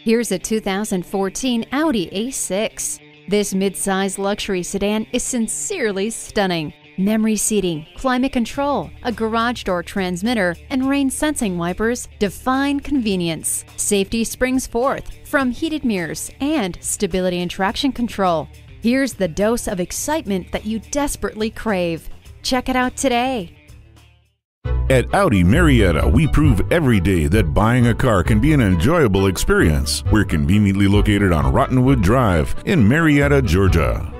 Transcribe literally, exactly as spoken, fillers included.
Here's a two thousand fourteen Audi A six. This mid-size luxury sedan is sincerely stunning. Memory seating, climate control, a garage door transmitter, and rain-sensing wipers define convenience. Safety springs forth from heated mirrors and stability and traction control. Here's the dose of excitement that you desperately crave. Check it out today. At Audi Marietta, we prove every day that buying a car can be an enjoyable experience. We're conveniently located on Rottenwood Drive in Marietta, Georgia.